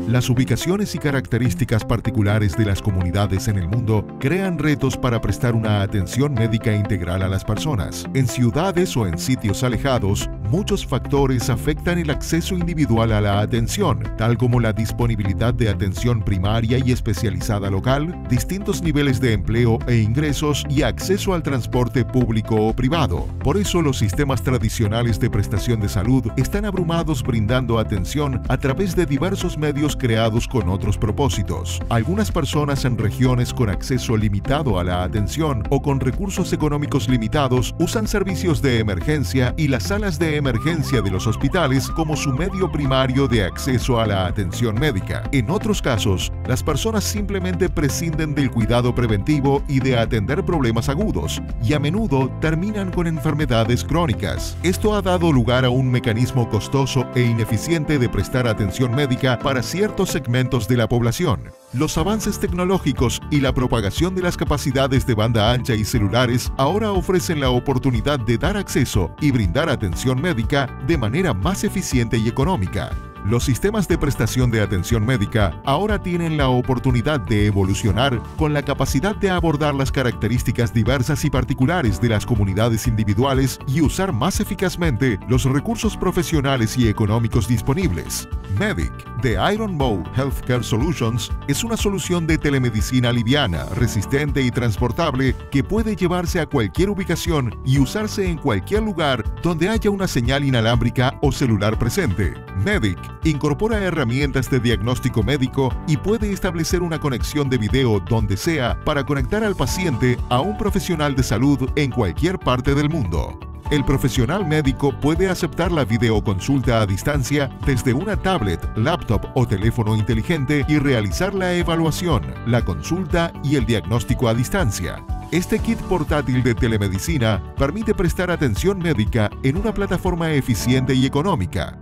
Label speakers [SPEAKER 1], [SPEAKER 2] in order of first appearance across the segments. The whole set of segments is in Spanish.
[SPEAKER 1] Las ubicaciones y características particulares de las comunidades en el mundo crean retos para prestar una atención médica integral a las personas. En ciudades o en sitios alejados, muchos factores afectan el acceso individual a la atención, tal como la disponibilidad de atención primaria y especializada local, distintos niveles de empleo e ingresos y acceso al transporte público o privado. Por eso los sistemas tradicionales de prestación de salud están abrumados brindando atención a través de diversos medios creados con otros propósitos. Algunas personas en regiones con acceso limitado a la atención o con recursos económicos limitados usan servicios de emergencia y las salas de emergencia de los hospitales como su medio primario de acceso a la atención médica. En otros casos, las personas simplemente prescinden del cuidado preventivo y de atender problemas agudos, y a menudo terminan con enfermedades crónicas. Esto ha dado lugar a un mecanismo costoso e ineficiente de prestar atención médica para ciertos segmentos de la población. Los avances tecnológicos y la propagación de las capacidades de banda ancha y celulares ahora ofrecen la oportunidad de dar acceso y brindar atención médica de manera más eficiente y económica. Los sistemas de prestación de atención médica ahora tienen la oportunidad de evolucionar con la capacidad de abordar las características diversas y particulares de las comunidades individuales y usar más eficazmente los recursos profesionales y económicos disponibles. Medic, de Iron Bow Healthcare Solutions, es una solución de telemedicina liviana, resistente y transportable que puede llevarse a cualquier ubicación y usarse en cualquier lugar donde haya una señal inalámbrica o celular presente. Medic incorpora herramientas de diagnóstico médico y puede establecer una conexión de video donde sea para conectar al paciente a un profesional de salud en cualquier parte del mundo. El profesional médico puede aceptar la videoconsulta a distancia desde una tablet, laptop o teléfono inteligente y realizar la evaluación, la consulta y el diagnóstico a distancia. Este kit portátil de telemedicina permite prestar atención médica en una plataforma eficiente y económica.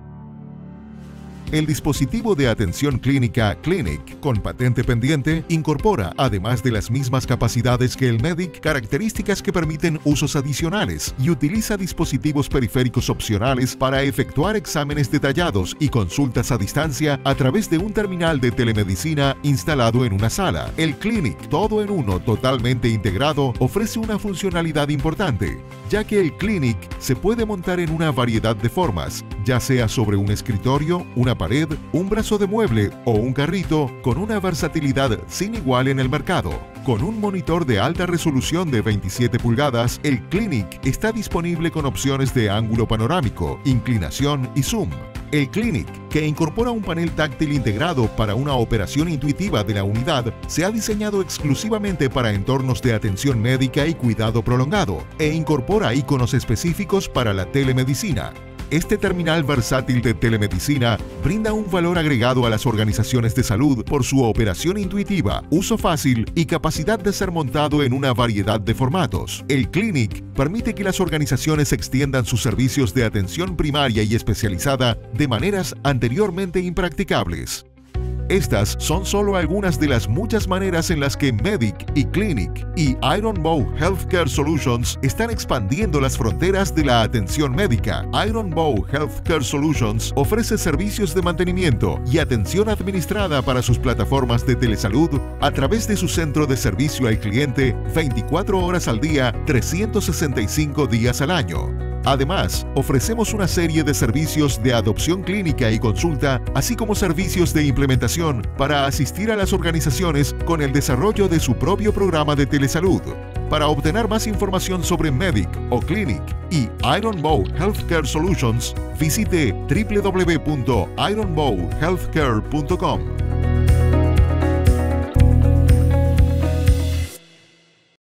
[SPEAKER 1] El dispositivo de atención clínica Clinic, con patente pendiente, incorpora, además de las mismas capacidades que el Medic, características que permiten usos adicionales y utiliza dispositivos periféricos opcionales para efectuar exámenes detallados y consultas a distancia a través de un terminal de telemedicina instalado en una sala. El Clinic, todo en uno totalmente integrado, ofrece una funcionalidad importante, ya que el Clinic se puede montar en una variedad de formas, ya sea sobre un escritorio, una pared, un brazo de mueble o un carrito, con una versatilidad sin igual en el mercado. Con un monitor de alta resolución de 27 pulgadas, el Clinic está disponible con opciones de ángulo panorámico, inclinación y zoom. El Clinic, que incorpora un panel táctil integrado para una operación intuitiva de la unidad, se ha diseñado exclusivamente para entornos de atención médica y cuidado prolongado, e incorpora iconos específicos para la telemedicina. Este terminal versátil de telemedicina brinda un valor agregado a las organizaciones de salud por su operación intuitiva, uso fácil y capacidad de ser montado en una variedad de formatos. El Clinic permite que las organizaciones extiendan sus servicios de atención primaria y especializada de maneras anteriormente impracticables. Estas son solo algunas de las muchas maneras en las que Medic y Clinic y Iron Bow Healthcare Solutions están expandiendo las fronteras de la atención médica. Iron Bow Healthcare Solutions ofrece servicios de mantenimiento y atención administrada para sus plataformas de telesalud a través de su centro de servicio al cliente 24 horas al día, 365 días al año. Además, ofrecemos una serie de servicios de adopción clínica y consulta, así como servicios de implementación para asistir a las organizaciones con el desarrollo de su propio programa de telesalud. Para obtener más información sobre Medic o Clinic y Iron Bow Healthcare Solutions, visite www.ironbowhealthcare.com.